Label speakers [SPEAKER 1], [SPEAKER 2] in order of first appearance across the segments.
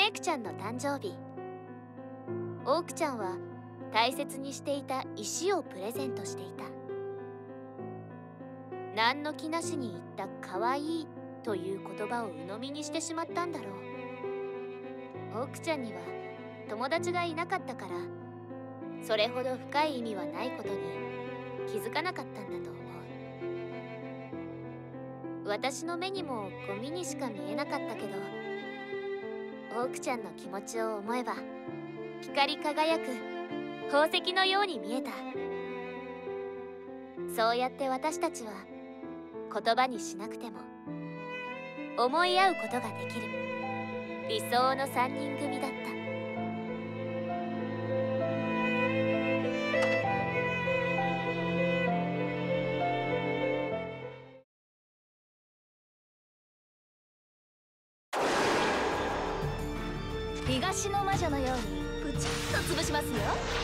[SPEAKER 1] メイクちゃんの誕生日。オークちゃんは大切にしていた石をプレゼントしていた。何の気なしに言った「可愛い」という言葉を鵜呑みにしてしまったんだろう。オークちゃんには友達がいなかったから、それほど深い意味はないことに気づかなかったんだと思う。私の目にもゴミにしか見えなかったけど、オークちゃんの気持ちを思えば光り輝く宝石のように見えた。そうやって私たちは言葉にしなくても思い合うことができる理想の3人組だった。
[SPEAKER 2] 東の魔女のようにプチッと潰しますよ。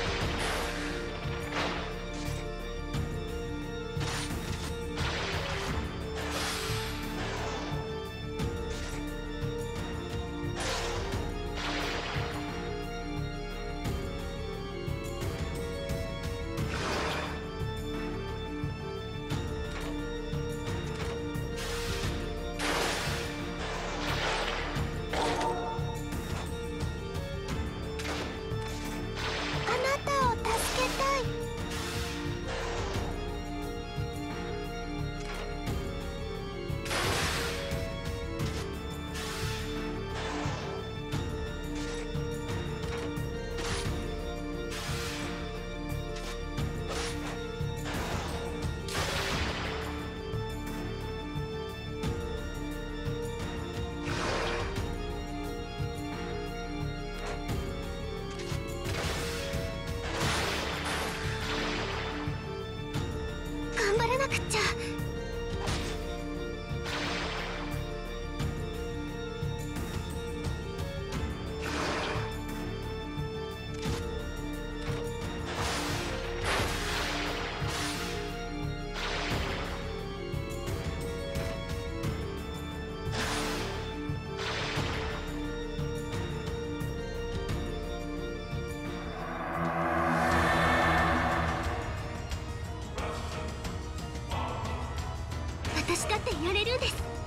[SPEAKER 2] 頑張らなくっちゃ。私だってやれるんです。